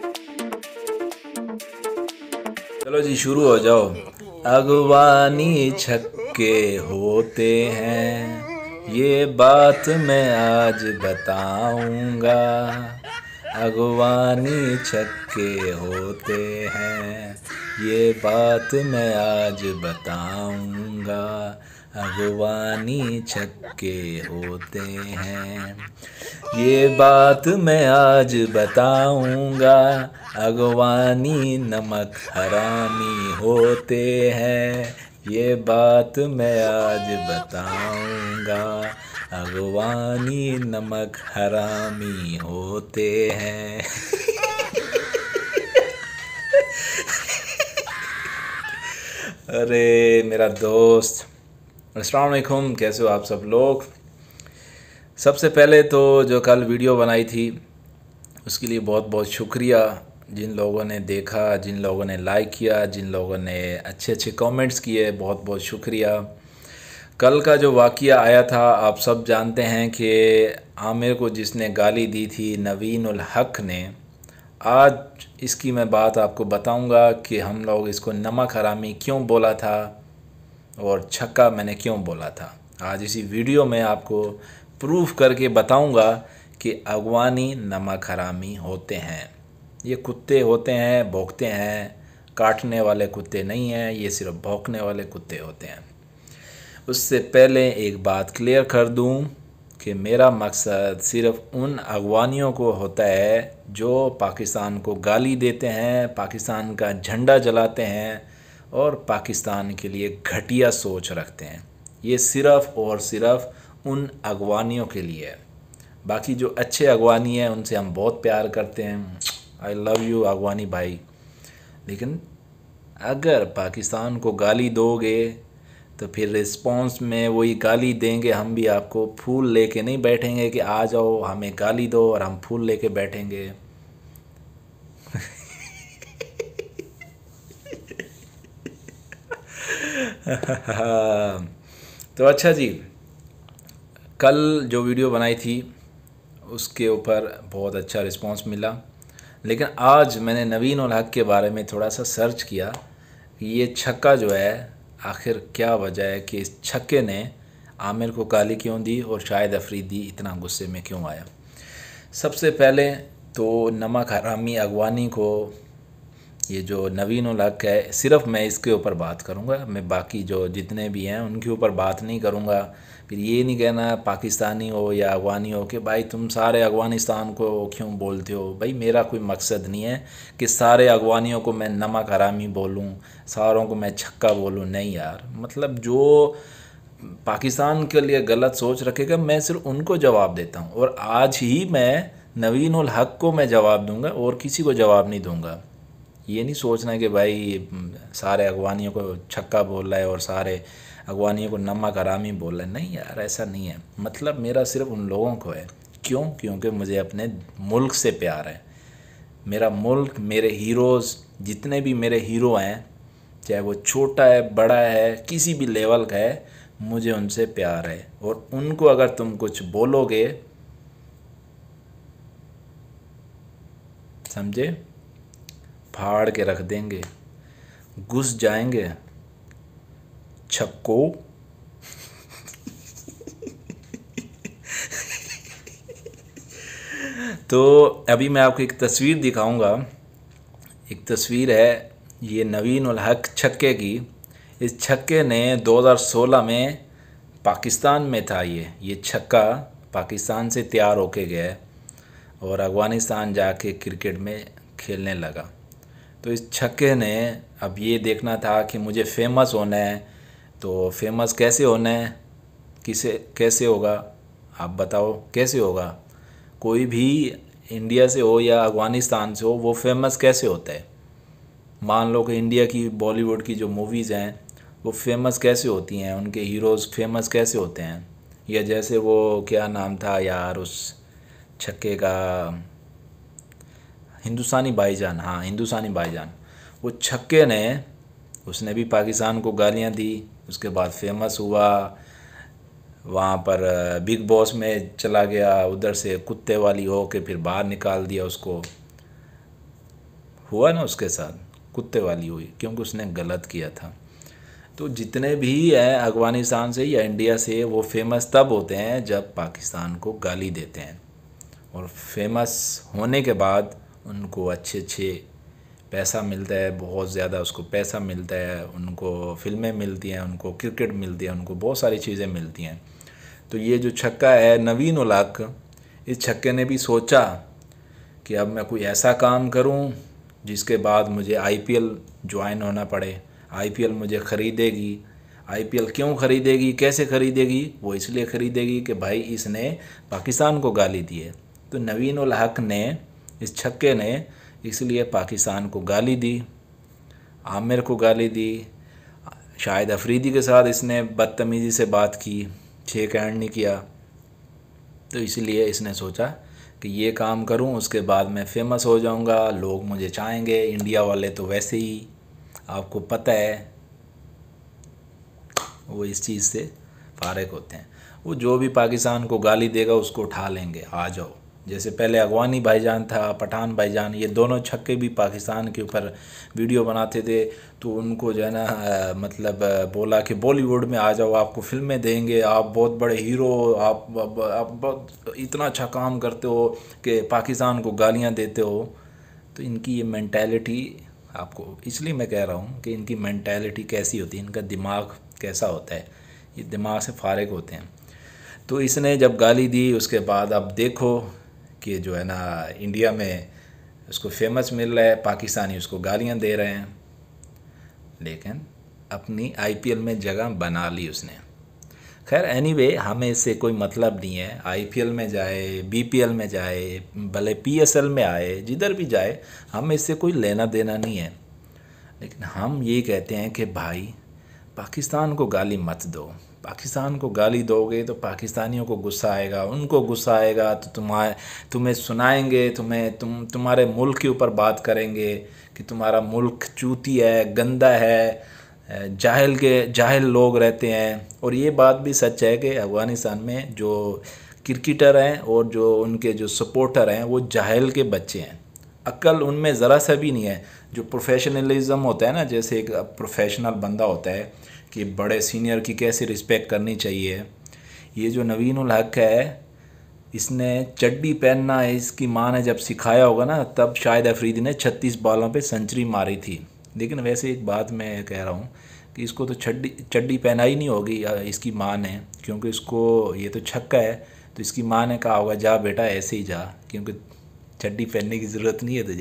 चलो जी शुरू हो जाओ। अगवानी छक्के होते हैं, ये बात मैं आज बताऊंगा। अगवानी छक्के होते हैं, ये बात मैं आज बताऊंगा। अगवानी छक्के होते हैं, ये बात मैं आज बताऊंगा। अगवानी नमक हरामी होते हैं, ये बात मैं आज बताऊंगा। अगवानी नमक हरामी होते हैं। अरे मेरा दोस्त, अस्सलाम वालेकुम, कैसे हो आप सब लोग। सबसे पहले तो जो कल वीडियो बनाई थी उसके लिए बहुत बहुत शुक्रिया। जिन लोगों ने देखा, जिन लोगों ने लाइक किया, जिन लोगों ने अच्छे अच्छे कमेंट्स किए, बहुत बहुत शुक्रिया। कल का जो वाक़या आया था, आप सब जानते हैं कि आमिर को जिसने गाली दी थी नवीन उल हक ने, आज इसकी मैं बात आपको बताऊंगा कि हम लोग इसको नमक हरामी क्यों बोला था और छक्का मैंने क्यों बोला था। आज इसी वीडियो में आपको प्रूफ करके बताऊंगा कि अगवानी नमक हरामी होते हैं। ये कुत्ते होते हैं, भौंकते हैं, काटने वाले कुत्ते नहीं हैं, ये सिर्फ भौंकने वाले कुत्ते होते हैं। उससे पहले एक बात क्लियर कर दूं कि मेरा मकसद सिर्फ उन अगवानियों को होता है जो पाकिस्तान को गाली देते हैं, पाकिस्तान का झंडा जलाते हैं और पाकिस्तान के लिए घटिया सोच रखते हैं। ये सिर्फ़ और सिर्फ उन अगवानियों के लिए है। बाकी जो अच्छे अगवानी हैं उनसे हम बहुत प्यार करते हैं, आई लव यू अगवानी भाई। लेकिन अगर पाकिस्तान को गाली दोगे तो फिर रिस्पॉन्स में वही गाली देंगे, हम भी आपको फूल लेके नहीं बैठेंगे कि आ जाओ हमें गाली दो और हम फूल लेके बैठेंगे। तो अच्छा जी, कल जो वीडियो बनाई थी उसके ऊपर बहुत अच्छा रिस्पांस मिला, लेकिन आज मैंने नवीन उल हक के बारे में थोड़ा सा सर्च किया कि ये छक्का जो है आखिर क्या वजह है कि इस छक्के ने आमिर को गाली क्यों दी और शाहिद अफरीदी इतना गुस्से में क्यों आया। सबसे पहले तो नमक हरामी अगवानी को, ये जो नवीन उल हक है, सिर्फ मैं इसके ऊपर बात करूँगा, मैं बाकी जो जितने भी हैं उनके ऊपर बात नहीं करूँगा। फिर ये नहीं कहना पाकिस्तानी हो या अगवानी हो कि भाई तुम सारे अफ़गानिस्तान को क्यों बोलते हो। भाई मेरा कोई मकसद नहीं है कि सारे अगवानियों को मैं नमक हरामी बोलूँ, सारों को मैं छक्का बोलूँ। नहीं यार, मतलब जो पाकिस्तान के लिए गलत सोच रखेगा मैं सिर्फ उनको जवाब देता हूँ, और आज ही मैं नवीन उल हक को मैं जवाब दूँगा और किसी को जवाब नहीं दूँगा। ये नहीं सोचना कि भाई सारे अगवानियों को छक्का बोल रहा है और सारे अगवानियों को नमक हरामी बोल रहा है। नहीं यार, ऐसा नहीं है। मतलब मेरा सिर्फ उन लोगों को है। क्यों? क्योंकि मुझे अपने मुल्क से प्यार है। मेरा मुल्क, मेरे हीरोज़, जितने भी मेरे हीरो हैं, चाहे वो छोटा है, बड़ा है, किसी भी लेवल का है, मुझे उनसे प्यार है। और उनको अगर तुम कुछ बोलोगे, समझे, फाड़ के रख देंगे, घुस जाएंगे छक्को। तो अभी मैं आपको एक तस्वीर दिखाऊंगा। एक तस्वीर है ये नवीन उल हक छक्के की। इस छक्के ने 2016 में पाकिस्तान में था, ये छक्का पाकिस्तान से तैयार होके गया और अफ़गानिस्तान जाके क्रिकेट में खेलने लगा। तो इस छक्के ने, अब ये देखना था कि मुझे फेमस होना है, तो फेमस कैसे होना है, कैसे होगा, आप बताओ कैसे होगा। कोई भी इंडिया से हो या अफ़गानिस्तान से हो, वो फेमस कैसे होता है। मान लो कि इंडिया की बॉलीवुड की जो मूवीज़ हैं वो फेमस कैसे होती हैं, उनके हीरोज़ फेमस कैसे होते हैं। या जैसे वो क्या नाम था यार उस छक्के का, हिंदुस्तानी भाईजान, हाँ हिंदुस्तानी भाईजान। वो छक्के ने, उसने भी पाकिस्तान को गालियाँ दी, उसके बाद फेमस हुआ, वहाँ पर बिग बॉस में चला गया, उधर से कुत्ते वाली हो के फिर बाहर निकाल दिया उसको। हुआ ना उसके साथ, कुत्ते वाली हुई, क्योंकि उसने गलत किया था। तो जितने भी हैं अफ़गानिस्तान से या इंडिया से, वो फेमस तब होते हैं जब पाकिस्तान को गाली देते हैं, और फेमस होने के बाद उनको अच्छे अच्छे पैसा मिलता है, बहुत ज़्यादा उसको पैसा मिलता है, उनको फ़िल्में मिलती हैं, उनको क्रिकेट मिलती है, उनको बहुत सारी चीज़ें मिलती हैं। तो ये जो छक्का है नवीन उल हक, इस छक्के ने भी सोचा कि अब मैं कोई ऐसा काम करूं जिसके बाद मुझे आईपीएल ज्वाइन होना पड़े, आईपीएल मुझे ख़रीदेगी। आईपीएल क्यों ख़रीदेगी, कैसे ख़रीदेगी? वो इसलिए ख़रीदेगी कि भाई इसने पाकिस्तान को गाली दी है। तो नवीन उल हक ने, इस छक्के ने इसलिए पाकिस्तान को गाली दी, आमिर को गाली दी, शाहिद अफरीदी के साथ इसने बदतमीज़ी से बात की, शेक हैंड नहीं किया। तो इसलिए इसने सोचा कि ये काम करूं, उसके बाद मैं फ़ेमस हो जाऊंगा, लोग मुझे चाहेंगे। इंडिया वाले तो वैसे ही आपको पता है वो इस चीज़ से फारिग होते हैं, वो जो भी पाकिस्तान को गाली देगा उसको उठा लेंगे, आ जाओ। जैसे पहले अगवानी भाईजान था, पठान भाईजान, ये दोनों छक्के भी पाकिस्तान के ऊपर वीडियो बनाते थे, तो उनको जो है ना मतलब बोला कि बॉलीवुड में आ जाओ, आपको फिल्में देंगे, आप बहुत बड़े हीरो, आप बहुत इतना अच्छा काम करते हो कि पाकिस्तान को गालियां देते हो। तो इनकी ये मेंटालिटी, आपको इसलिए मैं कह रहा हूँ कि इनकी मेंटालिटी कैसी होती है, इनका दिमाग कैसा होता है, ये दिमाग से फारिग होते हैं। तो इसने जब गाली दी उसके बाद अब देखो कि जो है ना इंडिया में उसको फेमस मिल रहा है, पाकिस्तानी उसको गालियां दे रहे हैं, लेकिन अपनी आईपीएल में जगह बना ली उसने। खैर एनीवे, हमें इससे कोई मतलब नहीं है, आईपीएल में जाए, बीपीएल में जाए, भले पीएसएल में आए, जिधर भी जाए, हमें इससे कोई लेना देना नहीं है। लेकिन हम ये कहते हैं कि भाई पाकिस्तान को गाली मत दो। पाकिस्तान को गाली दोगे तो पाकिस्तानियों को गुस्सा आएगा, उनको गुस्सा आएगा तो तुम्हें सुनाएंगे, तुम्हारे मुल्क के ऊपर बात करेंगे कि तुम्हारा मुल्क चूती है, गंदा है, जाहिल लोग रहते हैं। और ये बात भी सच है कि अफ़गानिस्तान में जो क्रिकेटर हैं और जो उनके जो सपोर्टर हैं वो जाहिल के बच्चे हैं, अक्ल उनमें ज़रा सा भी नहीं है। जो प्रोफेशनलिज्म होता है ना, जैसे एक प्रोफेशनल बंदा होता है कि बड़े सीनियर की कैसे रिस्पेक्ट करनी चाहिए, ये जो नवीन उल हक है, इसने चड्डी पहनना इसकी माँ ने जब सिखाया होगा ना, तब शाहिद अफरीदी ने 36 बॉलों पे सेंचुरी मारी थी। लेकिन वैसे एक बात मैं कह रहा हूँ कि इसको तो चड्डी पहनाई नहीं होगी इसकी माँ ने, क्योंकि इसको ये तो छक्का है, तो इसकी माँ ने कहा होगा जा बेटा ऐसे ही जा, क्योंकि चड्डी पहनने की ज़रूरत नहीं है तुझे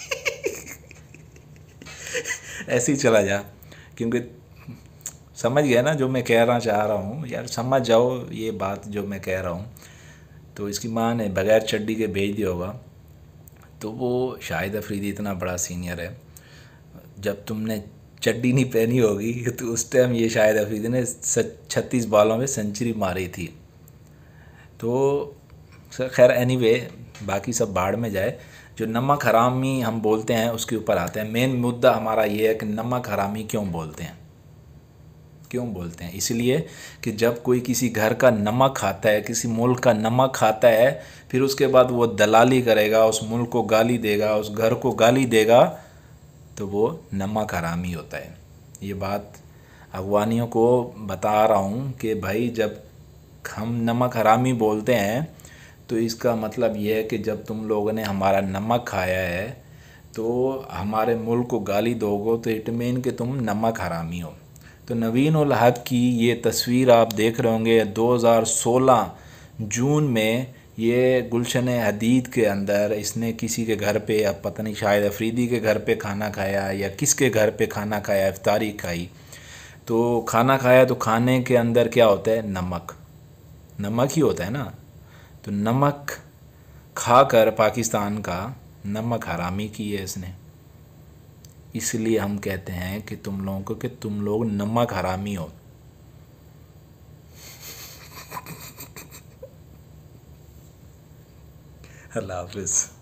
ऐसे ही चला जा। क्योंकि समझ गया ना जो मैं कहना चाह रहा हूँ यार, समझ जाओ ये बात जो मैं कह रहा हूँ। तो इसकी माँ ने बगैर चड्डी के भेज दिया होगा। तो वो शाहिद अफरीदी इतना बड़ा सीनियर है, जब तुमने चड्डी नहीं पहनी होगी तो उस टाइम ये शाहिद अफरीदी ने 36 बॉलों में सेंचुरी मारी थी। तो खैर एनीवे, बाकी सब बाढ़ में जाए। जो नमक हरामी हम बोलते हैं उसके ऊपर आते हैं। मेन मुद्दा हमारा ये है कि नमक हरामी क्यों बोलते हैं, क्यों बोलते हैं? इसलिए कि जब कोई किसी घर का नमक खाता है, किसी मुल्क का नमक खाता है, फिर उसके बाद वो दलाली करेगा, उस मुल्क को गाली देगा, उस घर को गाली देगा, तो वो नमक हरामी होता है। ये बात अफ़गानियों को बता रहा हूँ कि भाई जब हम नमक हरामी बोलते हैं तो इसका मतलब ये है कि जब तुम लोगों ने हमारा नमक खाया है तो हमारे मुल्क को गाली दोगे तो इट मीन कि तुम नमक हरामी हो। तो नवीन उल हक की ये तस्वीर आप देख रहे होंगे 2016 जून में, ये गुलशन हदीद के अंदर इसने किसी के घर पे, अब पता नहीं शायद अफरीदी के घर पे खाना खाया या किसके घर पे खाना खाया, इफ्तारी खाई। तो खाना खाया तो खाने के अंदर क्या होता है? नमक, नमक ही होता है ना। तो नमक खाकर पाकिस्तान का नमक हरामी की है इसने। इसलिए हम कहते हैं कि तुम लोगों को कि तुम लोग नमक हरामी हो। अल्लाह हाफिज़।